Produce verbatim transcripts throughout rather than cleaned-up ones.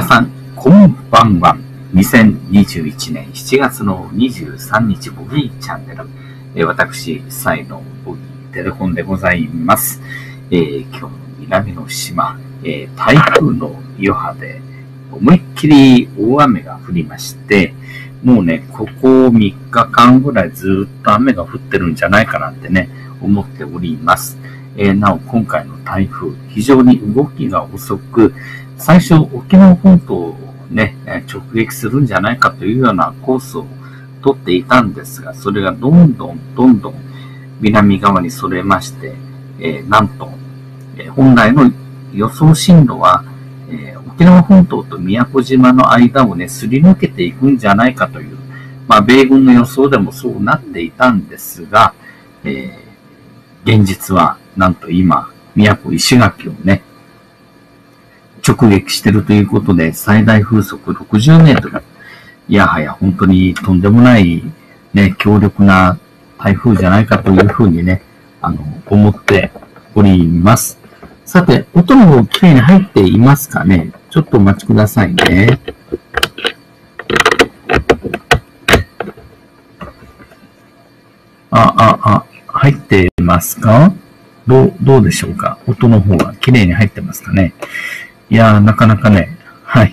皆さん、こんばんは。にせんにじゅういちねんしちがつのにじゅうさんにちボギーチャンネル。えー、私、サイのボギーテレフォンでございます。えー、今日の南の島、えー、台風の余波で思いっきり大雨が降りまして、もうね、ここみっかかんぐらいずっと雨が降ってるんじゃないかなってね、思っております。えー、なお、今回の台風、非常に動きが遅く、最初、沖縄本島をね、直撃するんじゃないかというようなコースを取っていたんですが、それがどんどんどんどん南側にそれまして、えー、なんと、えー、本来の予想進路は、えー、沖縄本島と宮古島の間をね、すり抜けていくんじゃないかという、まあ、米軍の予想でもそうなっていたんですが、えー、現実は、なんと今、宮古石垣をね、直撃しているということで、最大風速ろくじゅうメートル。いやはや、本当にとんでもないね、強力な台風じゃないかというふうにね、あの、思っております。さて、音の方きれいに入っていますかね？ちょっとお待ちくださいね。あ、あ、あ、入ってますか？どう、どうでしょうか？音の方はきれいに入ってますかね？いやー、なかなかね、はい。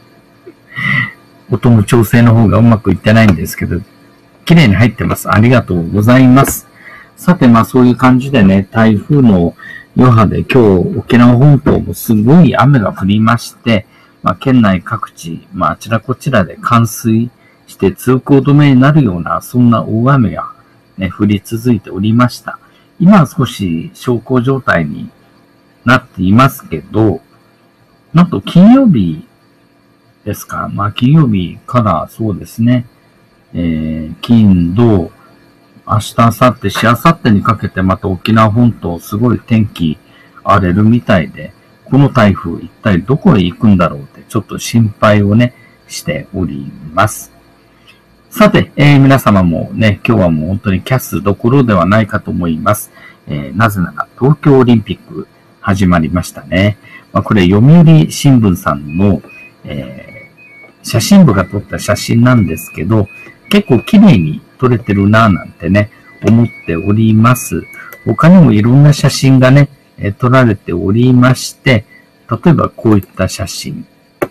音の調整の方がうまくいってないんですけど、綺麗に入ってます。ありがとうございます。さて、まあそういう感じでね、台風の余波で今日沖縄本島もすごい雨が降りまして、まあ県内各地、まああちらこちらで冠水して通行止めになるような、そんな大雨がね、降り続いておりました。今は少し小康状態になっていますけど、なんと金曜日ですか。まあ金曜日からそうですね。えー、金、土、明日、明後日、しあさってにかけてまた沖縄本島すごい天気荒れるみたいで、この台風一体どこへ行くんだろうってちょっと心配をね、しております。さて、えー、皆様もね、今日はもう本当にキャスどころではないかと思います。えー、なぜなら東京オリンピック始まりましたね。まあ、これ読売新聞さんの、えー、写真部が撮った写真なんですけど、結構綺麗に撮れてるなぁなんてね、思っております。他にもいろんな写真がね、えー、撮られておりまして、例えばこういった写真。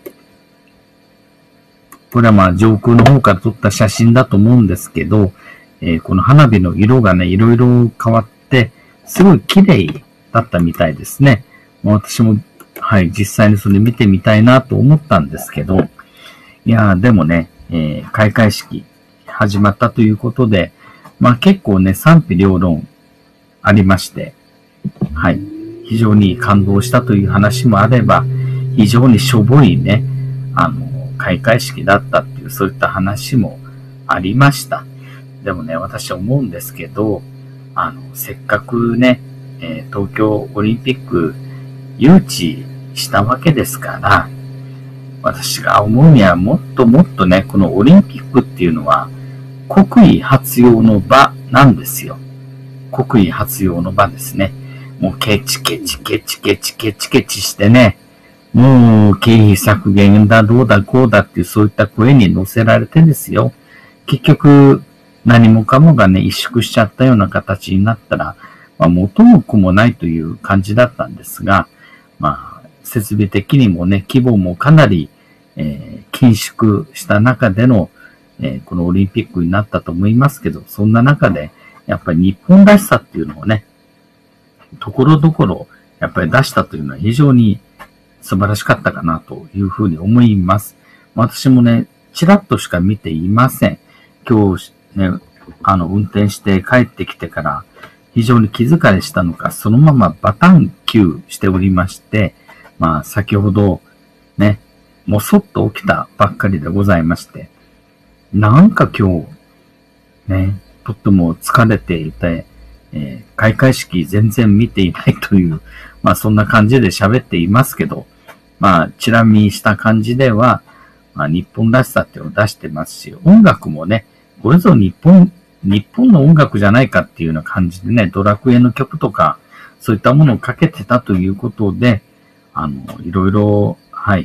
これはまあ上空の方から撮った写真だと思うんですけど、えー、この花火の色がね、いろいろ変わって、すごい綺麗だったみたいですね。私もはい、実際にそれ見てみたいなと思ったんですけど、いやーでもね、えー、開会式始まったということで、まあ結構ね、賛否両論ありまして、はい、非常に感動したという話もあれば、非常にしょぼいね、あの、開会式だったっていう、そういった話もありました。でもね、私は思うんですけど、あの、せっかくね、えー、東京オリンピック誘致したわけですから、私が思うにはもっともっとね、このオリンピックっていうのは国威発揚の場なんですよ。国威発揚の場ですね。もうケチケチケチケチケチケチしてね、もう経費削減だ、どうだこうだっていうそういった声に乗せられてですよ。結局何もかもがね、萎縮しちゃったような形になったら、まあ、元も子もないという感じだったんですが、まあ、設備的にもね、規模もかなり、えー、緊縮した中での、えー、このオリンピックになったと思いますけど、そんな中で、やっぱり日本らしさっていうのをね、ところどころ、やっぱり出したというのは非常に素晴らしかったかなというふうに思います。私もね、ちらっとしか見ていません。今日ね、あの、運転して帰ってきてから、非常に気疲れしたのか、そのままバタンキューしておりまして、まあ、先ほど、ね、もうそっと起きたばっかりでございまして、なんか今日、ね、とっても疲れていて、えー、開会式全然見ていないという、まあそんな感じで喋っていますけど、まあ、チラ見した感じでは、まあ日本らしさっていうのを出してますし、音楽もね、これぞ日本、日本の音楽じゃないかっていうような感じでね、ドラクエの曲とか、そういったものをかけてたということで、あの、いろいろ、はい、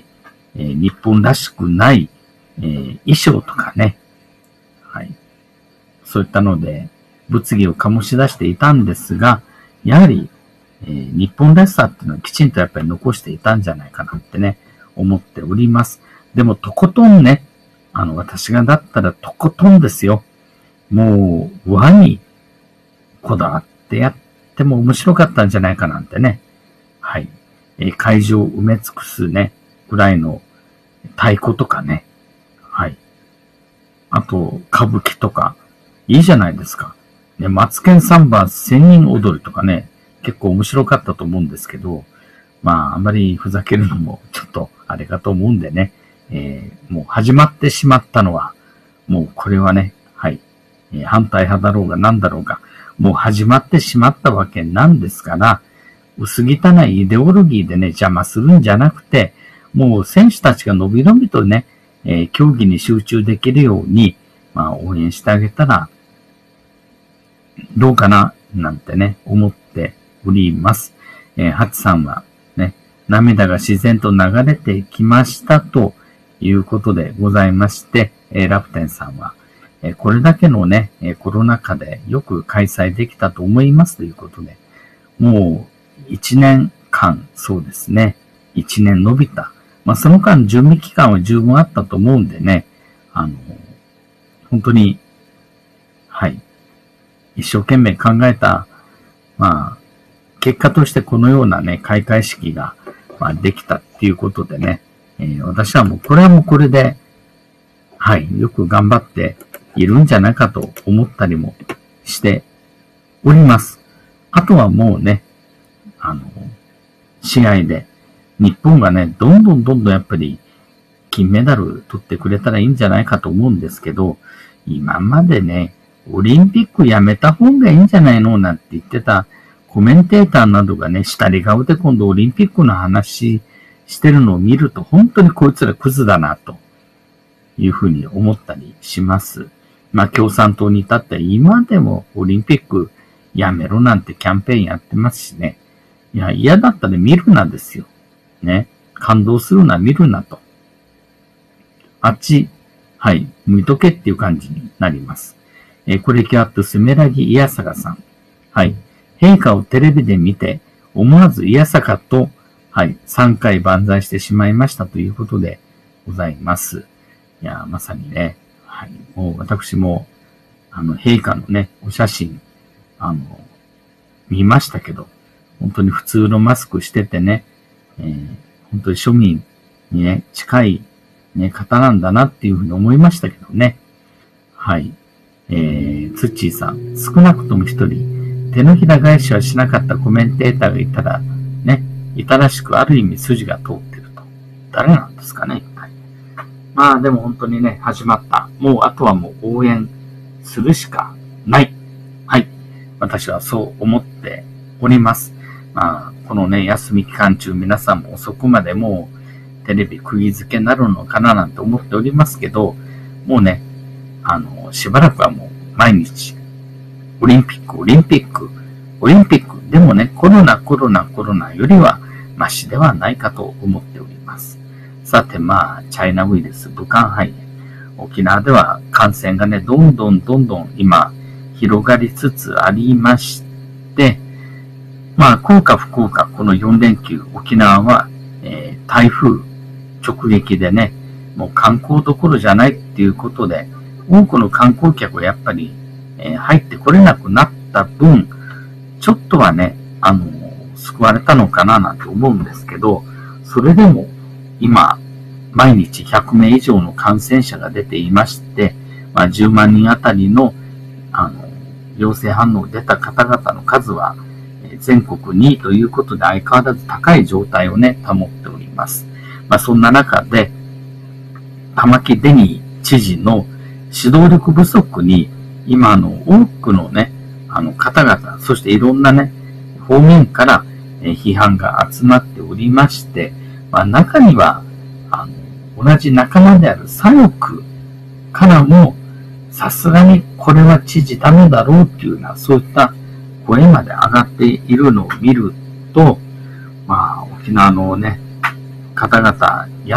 えー、日本らしくない、えー、衣装とかね、はい。そういったので、物議を醸し出していたんですが、やはり、えー、日本らしさっていうのはきちんとやっぱり残していたんじゃないかなってね、思っております。でも、とことんね、あの、私がだったらとことんですよ。もう、和にこだわってやっても面白かったんじゃないかなんてね。はい。えー、会場を埋め尽くすね、ぐらいの太鼓とかね。はい。あと、歌舞伎とか、いいじゃないですか。ね、マツケンサンバ千人踊りとかね、結構面白かったと思うんですけど、まあ、あまりふざけるのもちょっとあれかと思うんでね、えー、もう始まってしまったのは、もうこれはね、はい、えー、反対派だろうが何だろうが、もう始まってしまったわけなんですから、薄汚いイデオロギーでね、邪魔するんじゃなくて、もう選手たちがのびのびとね、えー、競技に集中できるように、まあ、応援してあげたら、どうかななんてね、思っております。えー、ハチさんはね、涙が自然と流れてきましたということでございまして、えー、ラプテンさんは、えー、これだけのね、えー、コロナ禍でよく開催できたと思いますということで、もう一年間、そうですね、一年伸びた。まあ、その間準備期間は十分あったと思うんでね、あの、本当に、はい。一生懸命考えた、まあ、結果としてこのようなね、開会式が、まあ、できたっていうことでね、えー、私はもう、これはもうこれで、はい、よく頑張っているんじゃないかと思ったりもしております。あとはもうね、あの、試合で、日本がね、どんどんどんどんやっぱり、金メダル取ってくれたらいいんじゃないかと思うんですけど、今までね、オリンピックやめた方がいいんじゃないのなんて言ってたコメンテーターなどがね、下り顔で今度オリンピックの話してるのを見ると本当にこいつらクズだなというふうに思ったりします。まあ共産党に至っては今でもオリンピックやめろなんてキャンペーンやってますしね。いや、嫌だったら見るなですよ。ね。感動するな、見るなと。あっち、はい、見とけっていう感じになります。えー、これキャットスメラギイヤサカさん。はい。陛下をテレビで見て、思わずイヤサカと、はい、さんかい万歳してしまいましたということでございます。いや、まさにね、はい、もう私も、あの、陛下のね、お写真、あの、見ましたけど、本当に普通のマスクしててね、えー、本当に庶民にね、近い、ね、方なんだなっていうふうに思いましたけどね。はい。えー、ツッチーさん、少なくとも一人、手のひら返しはしなかったコメンテーターがいたら、ね、いたらしくある意味筋が通ってると。誰なんですかね、はい、まあでも本当にね、始まった。もうあとはもう応援するしかない。はい。私はそう思っております。まあ、このね、休み期間中皆さんもそこまでもうテレビ釘付けになるのかななんて思っておりますけど、もうね、あの、しばらくはもう毎日、オリンピック、オリンピック、オリンピック。でもね、コロナ、コロナ、コロナよりはマシではないかと思っております。さて、まあ、チャイナウイルス、武漢肺炎。沖縄では感染がね、どんどんどんどん今、広がりつつありまして、まあ、幸か不幸か、このよん連休、沖縄は、えー、台風直撃でね、もう観光どころじゃないっていうことで、多くの観光客はやっぱり、えー、入ってこれなくなった分、ちょっとはね、あの、救われたのかななんて思うんですけど、それでも今、毎日ひゃくめい以上の感染者が出ていまして、まあ、じゅうまんにんあたりの、あの、陽性反応出た方々の数は、全国にいということで相変わらず高い状態をね、保っております。まあ、そんな中で、玉城デニー知事の指導力不足に、今の多くのね、あの方々、そしていろんなね、方面から批判が集まっておりまして、まあ、中には、あの、同じ仲間である左翼からも、さすがにこれは知事ダメだろうっていうような、そういった声まで上がっているのを見ると、まあ、沖縄のね、方々、やっ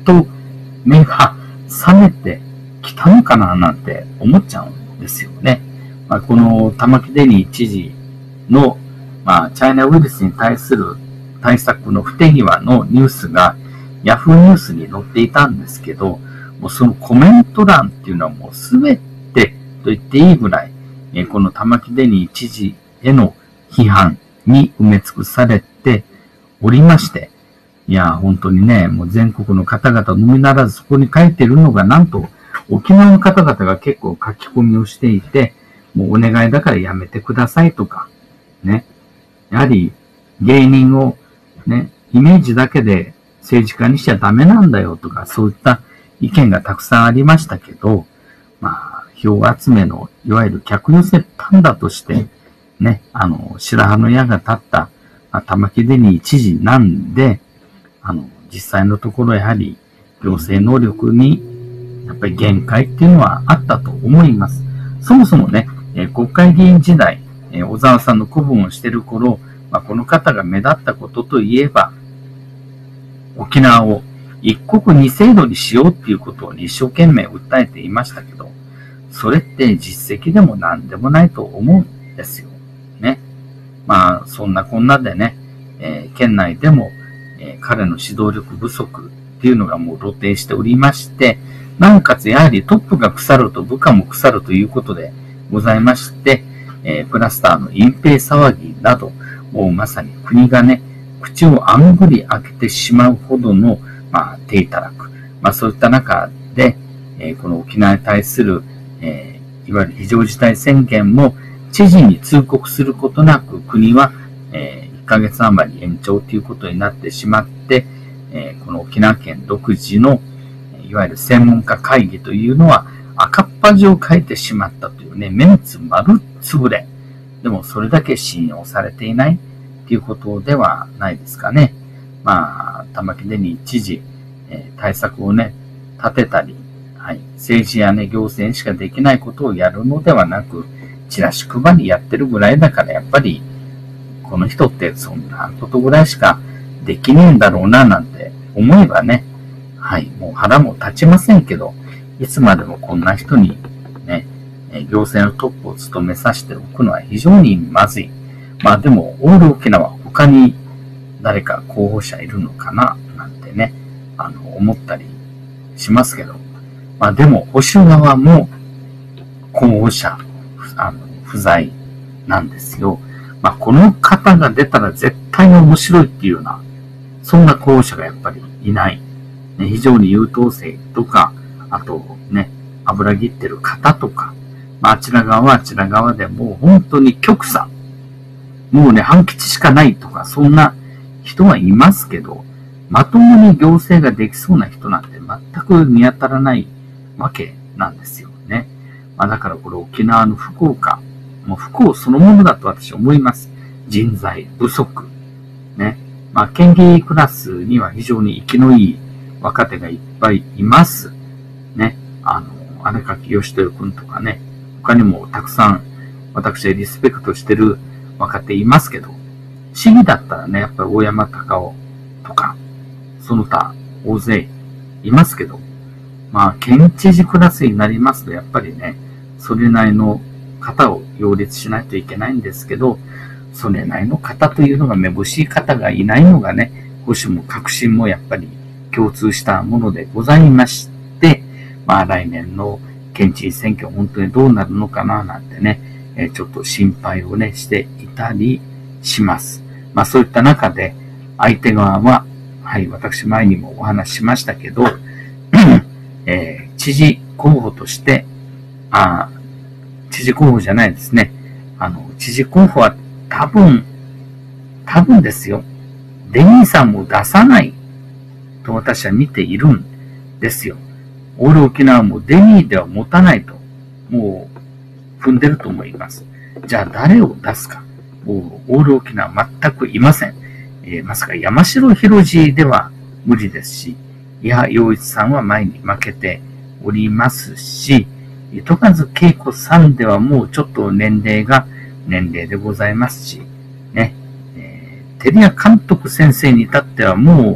と目が覚めてきたのかななんて思っちゃうんですよね。まあ、この玉城デニー知事の、まあ、チャイナウイルスに対する対策の不手際のニュースがヤフーニュースに載っていたんですけど、もうそのコメント欄っていうのはもうすべてと言っていいぐらい、えこの玉城デニー知事への批判に埋め尽くされておりまして、いや、本当にね、もう全国の方々のみならずそこに書いているのが、なんと沖縄の方々が結構書き込みをしていて、もうお願いだからやめてくださいとか、ね。やはり芸人をね、イメージだけで政治家にしちゃダメなんだよとか、そういった意見がたくさんありましたけど、まあ、票集めの、いわゆる客寄せパンダとして、ね、あの、白羽の矢が立った、まあ、玉城デニー知事なんで、あの、実際のところやはり行政能力にやっぱり限界っていうのはあったと思います。そもそもね、えー、国会議員時代、えー、小沢さんの古文をしている頃、まあ、この方が目立ったことといえば、沖縄を一国二制度にしようっていうことを、ね、一生懸命訴えていましたけど、それって実績でも何でもないと思うんですよ。ね。まあ、そんなこんなでね、えー、県内でも、えー、彼の指導力不足っていうのがもう露呈しておりまして、なおかつやはりトップが腐ると部下も腐るということでございまして、えー、クラスターの隠蔽騒ぎなど、もうまさに国がね、口をあんぐり開けてしまうほどの、まあ、手いただく。まあ、そういった中で、えー、この沖縄に対する、えー、いわゆる非常事態宣言も知事に通告することなく、国は、えー、いっかげつ余り延長ということになってしまって、えー、この沖縄県独自の、いわゆる専門家会議というのは赤っ端を書いてしまったというね、メンツ丸つぶれ。でもそれだけ信用されていないということではないですかね。まあ、玉城デニー知事、えー、対策をね、立てたり、はい、政治やね、行政しかできないことをやるのではなく、チラシ配りやってるぐらいだから、やっぱり、この人ってそんなことぐらいしかできねえんだろうな、なんて思えばね、はい、もう腹も立ちませんけど、いつまでもこんな人にね、行政のトップを務めさせておくのは非常にまずい。まあでも、オール沖縄他に誰か候補者いるのかななんてね、あの、思ったりしますけど。まあでも、保守側も候補者、あの、不在なんですよ。まあこの方が出たら絶対に面白いっていうような、そんな候補者がやっぱりいない。ね、非常に優等生とか、あとね、油切ってる方とか、まああちら側はあちら側でもう本当に極左。もうね、半吉しかないとか、そんな人はいますけど、まともに行政ができそうな人なんて全く見当たらないわけなんですよね。まあだからこれ沖縄の不幸か、もう不幸そのものだと私は思います。人材不足。ね。まあ県議クラスには非常に生きのいい若手がいっぱいいます。ね。あの、姉垣義豊君とかね、他にもたくさん私はリスペクトしてる若手いますけど、市議だったらね、やっぱり大山隆夫とか、その他大勢いますけど、まあ、県知事クラスになりますと、やっぱりね、それなりの方を擁立しないといけないんですけど、それなりの方というのがめぼしい方がいないのがね、保守も革新もやっぱり共通したものでございまして、まあ来年の県知事選挙本当にどうなるのかななんてね、えー、ちょっと心配をね、していたりします。まあそういった中で、相手側は、はい、私前にもお話ししましたけど、えー、知事候補として、あ、知事候補じゃないですね。あの、知事候補は多分、多分ですよ。デニーさんも出さないと私は見ているんですよ。オール沖縄もデニーでは持たないと、もう踏んでると思います。じゃあ誰を出すか。もうオール沖縄全くいません。えー、まさか山城博士では無理ですし、いや、陽一さんは前に負けておりますし、糸数恵子さんではもうちょっと年齢が年齢でございますし、ね、えー、照屋監督先生に至ってはもう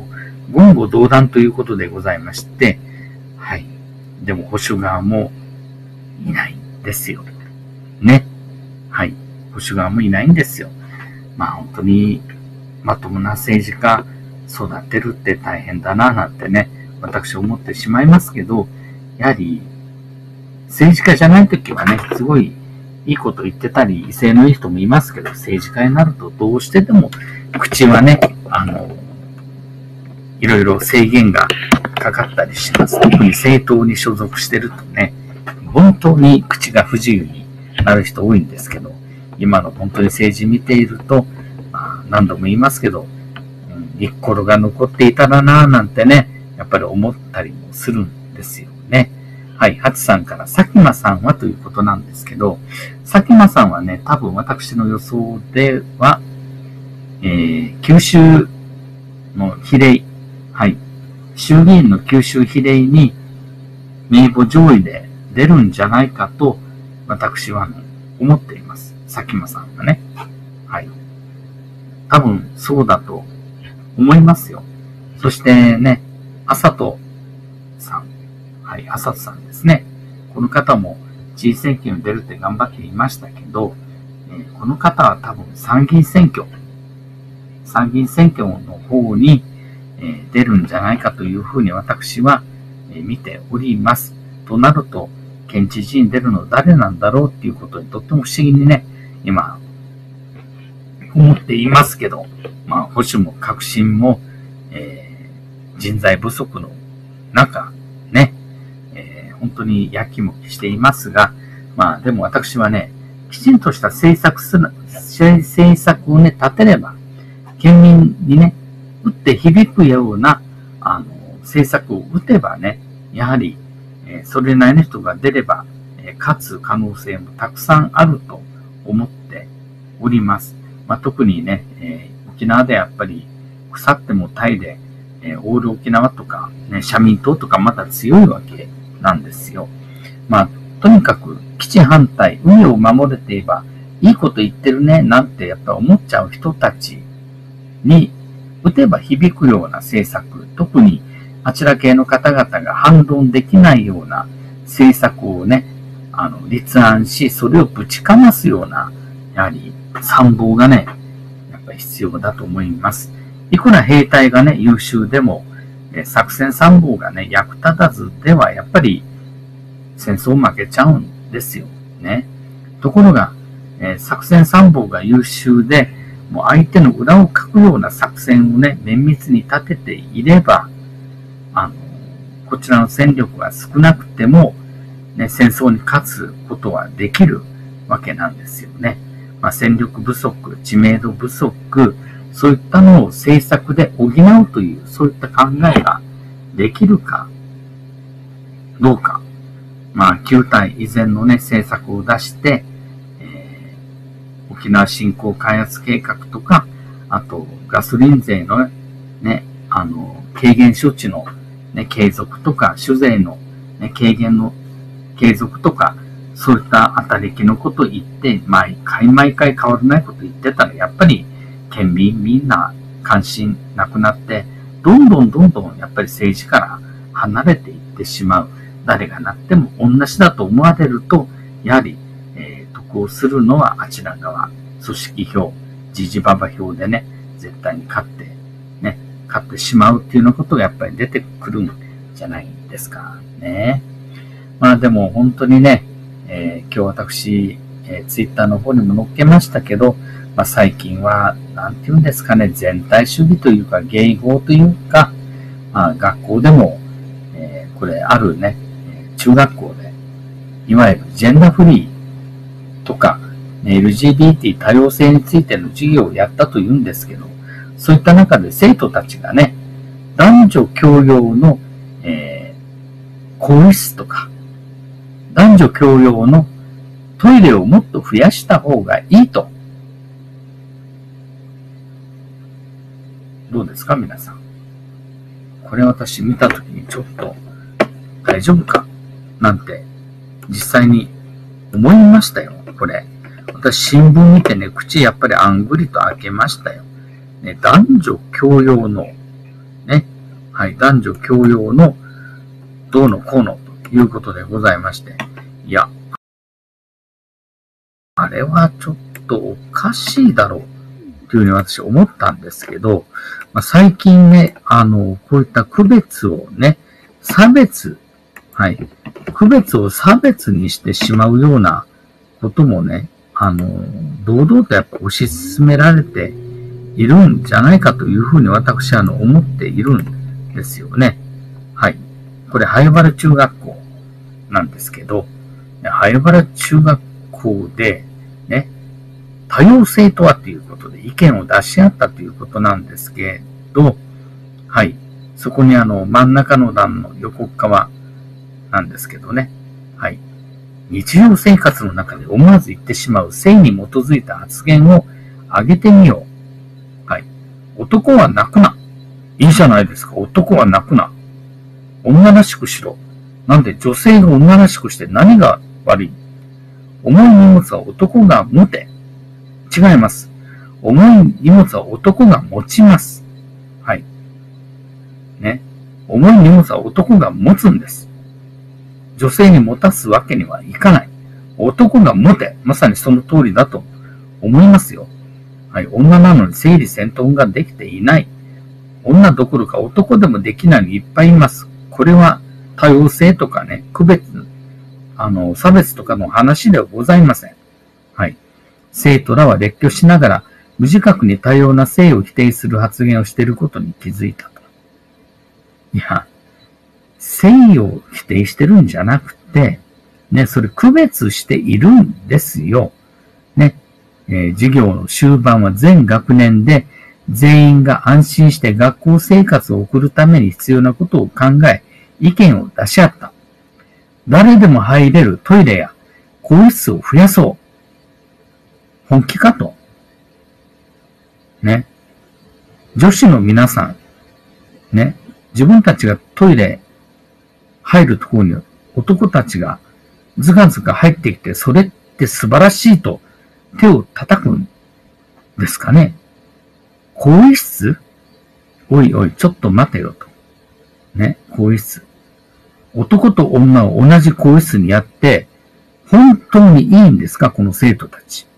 言語道断ということでございまして、はい。でも保守側もいないんですよ。ね。はい。保守側もいないんですよ。まあ本当にまともな政治家育てるって大変だななんてね、私思ってしまいますけど、やはり政治家じゃないときはね、すごいいいこと言ってたり、威勢のいい人もいますけど、政治家になるとどうしてでも口はね、あの、いろいろ制限がかかったりします。特に政党に所属してるとね、本当に口が不自由になる人多いんですけど、今の本当に政治見ていると、まあ、何度も言いますけど、うん、リッコロが残っていたらなぁなんてね、やっぱり思ったりもするんですよね。はい、ハチさんから佐喜眞さんはということなんですけど、佐喜眞さんはね、多分私の予想では、えー、九州の比例、はい、衆議院の九州比例に名簿上位で出るんじゃないかと私は、ね、思っています。佐喜眞さんがね。はい。多分そうだと思いますよ。そしてね、麻人さん。はい、麻人さんですね。この方も知事選挙に出るって頑張っていましたけど、えー、この方は多分参議院選挙、参議院選挙の方に、えー、出るんじゃないかというふうに私は、えー、見ております。となると、県知事に出るの誰なんだろうっていうことにとっても不思議にね、今、思っていますけど、まあ、保守も革新も、えー、人材不足の中、ね、えー、本当にやきもきしていますが、まあ、でも私はね、きちんとした政策する、政策をね、立てれば、県民にね、打って響くような、あの、政策を打てばね、やはり、えー、それなりの人が出れば、えー、勝つ可能性もたくさんあると思っております。まあ、特にね、えー、沖縄でやっぱり腐ってもタイで、えー、オール沖縄とか、ね、社民党とかまだ強いわけなんですよ。まあ、とにかく基地反対、海を守れていればいいこと言ってるね、なんてやっぱ思っちゃう人たちに打てば響くような政策、特にあちら系の方々が反論できないような政策をね、あの、立案し、それをぶちかますような、やはり参謀がね、やっぱり必要だと思います。いくら兵隊がね、優秀でも、え作戦参謀がね、役立たずでは、やっぱり戦争を負けちゃうんですよね。ところが、え作戦参謀が優秀で、もう相手の裏をかくような作戦をね、綿密に立てていれば、あの、こちらの戦力が少なくても、ね、戦争に勝つことはできるわけなんですよね。まあ、戦力不足、知名度不足、そういったのを政策で補うという、そういった考えができるかどうか。まあ、旧態依然のね、政策を出して、えー、沖縄振興開発計画とか、あとガソリン税のね、あの、軽減処置の、ね、継続とか、酒税の、ね、軽減の継続とか、そういった当たりきのことを言って、毎回毎回変わらないこと言ってたら、やっぱり県民みんな関心なくなって、どんどんどんどんやっぱり政治から離れていってしまう。誰がなっても同じだと思われると、やはり、えー、得をするのはあちら側、組織票、ジジババ票でね、絶対に勝って、ね、勝ってしまうっていうようなことがやっぱり出てくるんじゃないですかね。まあでも本当にね、えー、今日私、えー、ツイッターの方にも載っけましたけど、まあ、最近は、なんていうんですかね、全体主義というか、迎合というか、まあ、学校でも、えー、これあるね、中学校で、いわゆるジェンダーフリーとか、エルジービーティー 多様性についての授業をやったというんですけど、そういった中で生徒たちがね、男女共用の、えー、更衣室とか、男女共用のトイレをもっと増やした方がいいと。どうですか皆さん。これ私見たときにちょっと大丈夫かなんて実際に思いましたよ。これ。私新聞見てね、口やっぱりあんぐりと開けましたよ。ね、男女共用のね、 はい、男女共用のどうのこうのということでございまして、いや、あれはちょっとおかしいだろうというふうに私思ったんですけど、まあ、最近ね、あの、こういった区別をね、差別、はい、区別を差別にしてしまうようなこともね、あの、堂々とやっぱ推し進められているんじゃないかというふうに私はあの思っているんですよね。はい。これ、灰原中学校なんですけど、灰原中学校で、ね、多様性とはということで意見を出し合ったということなんですけど、はい。そこにあの真ん中の段の横側なんですけどね。はい。日常生活の中で思わず言ってしまう性に基づいた発言を挙げてみよう。はい。男は泣くな。いいじゃないですか。男は泣くな。女らしくしろ。なんで女性が女らしくして何が悪い？重い荷物は男が持て。違います。重い荷物は男が持ちます。はい。ね。重い荷物は男が持つんです。女性に持たすわけにはいかない。男が持て。まさにその通りだと思いますよ。はい。女なのに整理整頓ができていない。女どころか男でもできないのいっぱいいます。これは多様性とかね、区別、あの、差別とかの話ではございません。はい。生徒らは列挙しながら、無自覚に多様な性を否定する発言をしていることに気づいたと。いや、性を否定してるんじゃなくて、ね、それ区別しているんですよ。ね、えー、授業の終盤は全学年で全員が安心して学校生活を送るために必要なことを考え、意見を出し合った。誰でも入れるトイレや更衣室を増やそう。本気かと。ね。女子の皆さん、ね。自分たちがトイレ入るところに男たちがずかずか入ってきて、それって素晴らしいと手を叩くんですかね。更衣室？おいおい、ちょっと待てよと。ね。更衣室。男と女を同じ更衣室にやって、本当にいいんですか、この生徒たち。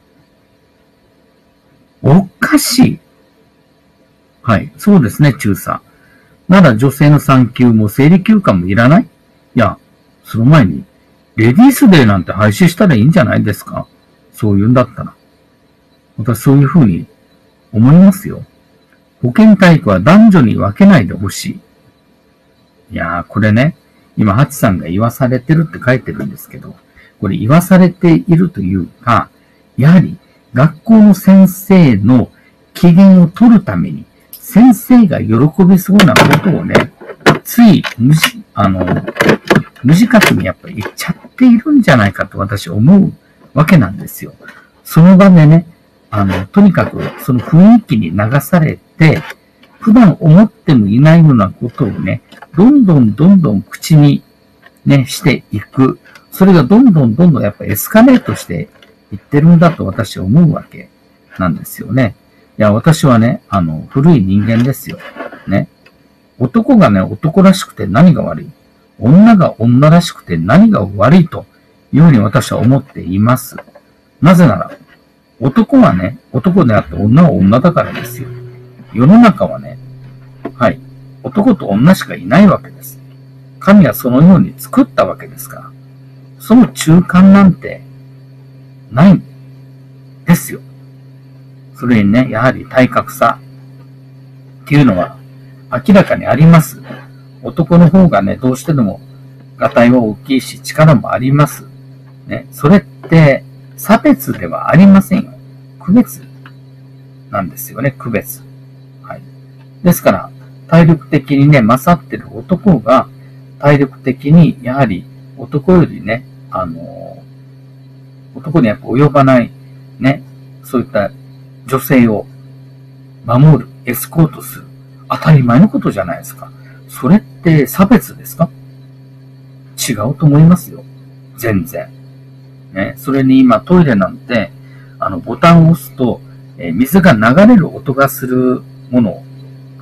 おかしい。はい。そうですね、中さん。なら女性の産休も生理休暇もいらない？いや、その前に、レディースデーなんて廃止したらいいんじゃないですか？そう言うんだったら。私そういうふうに思いますよ。保健体育は男女に分けないでほしい。いやー、これね、今、ハチさんが言わされてるって書いてるんですけど、これ言わされているというか、やはり学校の先生の機嫌を取るために、先生が喜びそうなことをね、つい無じ、あの、無自覚にやっぱり言っちゃっているんじゃないかと私思うわけなんですよ。その場でね、あの、とにかくその雰囲気に流されて、普段思ってもいないようなことをね、どんどんどんどん口にね、していく。それがどんどんどんどんやっぱエスカレートしていってるんだと私は思うわけなんですよね。いや、私はね、あの、古い人間ですよ。ね。男がね、男らしくて何が悪い？女が女らしくて何が悪いというふうに私は思っています。なぜなら、男はね、男であって女は女だからですよ。世の中はね、はい、男と女しかいないわけです。神はそのように作ったわけですから。その中間なんてないんですよ。それにね、やはり体格差っていうのは明らかにあります。男の方がね、どうしてでもガタイは大きいし力もあります。ね、それって差別ではありませんよ。区別なんですよね、区別。はい。ですから、体力的にね、勝ってる男が、体力的に、やはり男よりね、あの、男にやっぱ及ばない、ね、そういった女性を守る、エスコートする。当たり前のことじゃないですか。それって差別ですか？違うと思いますよ。全然。ね、それに今トイレなんて、あの、ボタンを押すと、えー、水が流れる音がするものを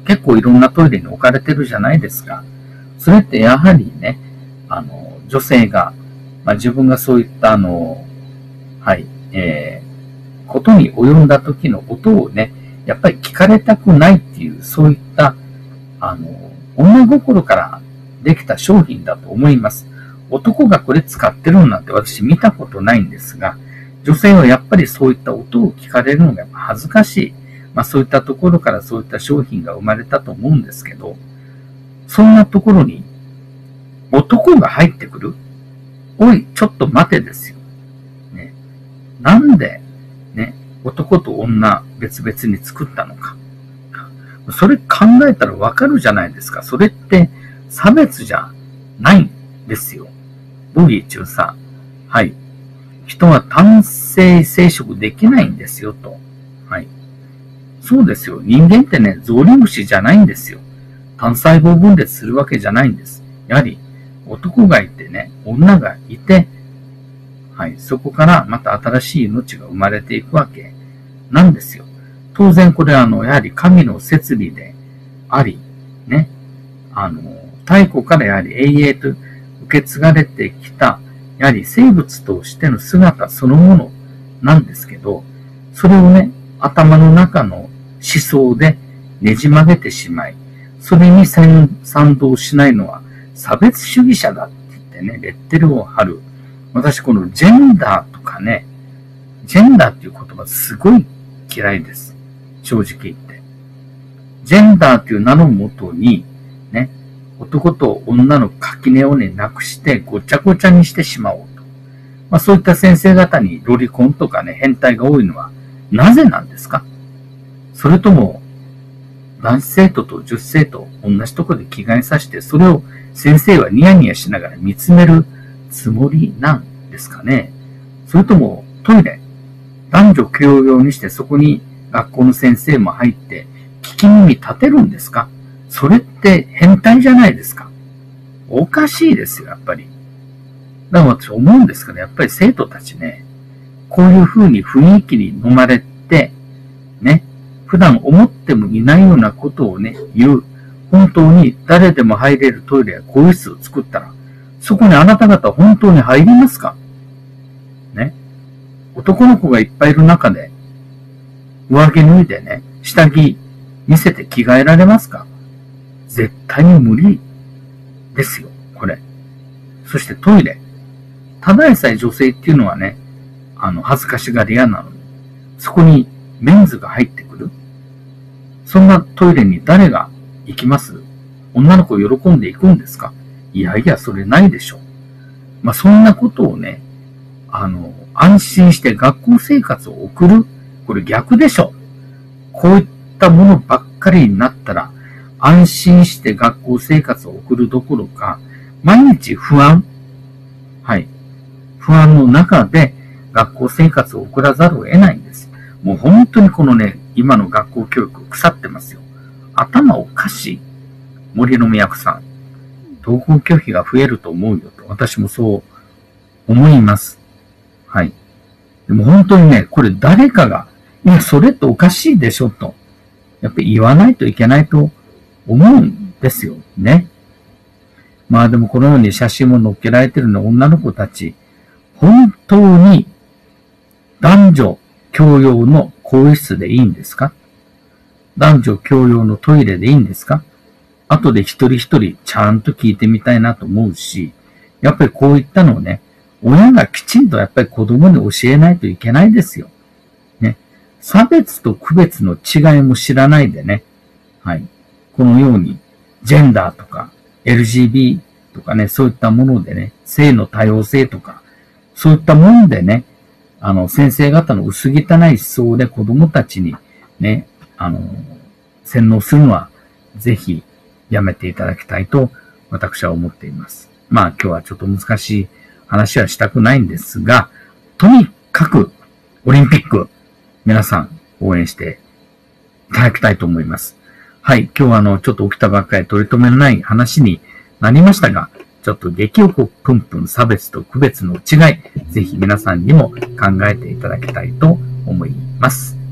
結構いろんなトイレに置かれてるじゃないですか。それってやはりね、あの、女性が、まあ、自分がそういったあの、はい、えー、ことに及んだ時の音をね、やっぱり聞かれたくないっていう、そういった、あの、女心からできた商品だと思います。男がこれ使ってるのなんて私見たことないんですが、女性はやっぱりそういった音を聞かれるのが恥ずかしい。まあそういったところからそういった商品が生まれたと思うんですけど、そんなところに男が入ってくる？おい、ちょっと待てですよ。ね。なんで、ね、男と女別々に作ったのか。それ考えたらわかるじゃないですか。それって差別じゃないんですよ。ボギー中さん。はい。人は単性生殖できないんですよ、と。はい。そうですよ。人間ってね、ゾウリムシじゃないんですよ。単細胞分裂するわけじゃないんです。やはり、男がいてね、女がいて、はい。そこからまた新しい命が生まれていくわけなんですよ。当然これはあの、やはり神の摂理であり、ね。あの、太古からやはり永遠と受け継がれてきた、やはり生物としての姿そのものなんですけど、それをね、頭の中の思想でねじ曲げてしまい、それに賛同しないのは差別主義者だって言ってね、レッテルを貼る。私このジェンダーとかね、ジェンダーっていう言葉すごい嫌いです。正直言って。ジェンダーっていう名のもとに、ね、男と女の垣根をね、なくしてごちゃごちゃにしてしまおうと。まあそういった先生方にロリコンとかね、変態が多いのはなぜなんですか？それとも、男子生徒と女子生徒同じところで着替えさせて、それを先生はニヤニヤしながら見つめるつもりなんですかね？それともトイレ、男女共用にしてそこに学校の先生も入って聞き耳立てるんですか？それって変態じゃないですか？おかしいですよ、やっぱり。だから私思うんですけど、やっぱり生徒たちね、こういう風に雰囲気に飲まれて、ね、普段思ってもいないようなことをね、言う。本当に誰でも入れるトイレや更衣室を作ったら、そこにあなた方本当に入りますか？ね。男の子がいっぱいいる中で、上着脱いでね、下着見せて着替えられますか？絶対に無理ですよ、これ。そしてトイレ。ただでさえ女性っていうのはね、あの、恥ずかしがり屋なのに、そこにメンズが入ってくる。そんなトイレに誰が行きます？女の子喜んで行くんですか？いやいや、それないでしょ。まあ、そんなことをね、あの、安心して学校生活を送る。これ逆でしょ。こういったものばっかりになったら、安心して学校生活を送るどころか、毎日不安。はい。不安の中で学校生活を送らざるを得ないんです。もう本当にこのね、今の学校教育腐ってますよ。頭おかしい。森の都さん。登校拒否が増えると思うよと。私もそう思います。はい。でも本当にね、これ誰かが、いや、それっておかしいでしょと。やっぱり言わないといけないと思うんですよね。まあでもこのように写真も載っけられてるの女の子たち、本当に男女共用の更衣室でいいんですか？男女共用のトイレでいいんですか？後で一人一人ちゃんと聞いてみたいなと思うし、やっぱりこういったのをね、親がきちんとやっぱり子供に教えないといけないですよ。ね。差別と区別の違いも知らないでね、はい。このように、ジェンダーとか、エルジービー とかね、そういったものでね、性の多様性とか、そういったものでね、あの、先生方の薄汚い思想で子供たちにね、あの、洗脳するのは、ぜひやめていただきたいと、私は思っています。まあ、今日はちょっと難しい話はしたくないんですが、とにかく、オリンピック、皆さん応援していただきたいと思います。はい。今日はあの、ちょっと起きたばっかり取り留めのない話になりましたが、ちょっと激おこぷんぷん差別と区別の違い、ぜひ皆さんにも考えていただきたいと思います。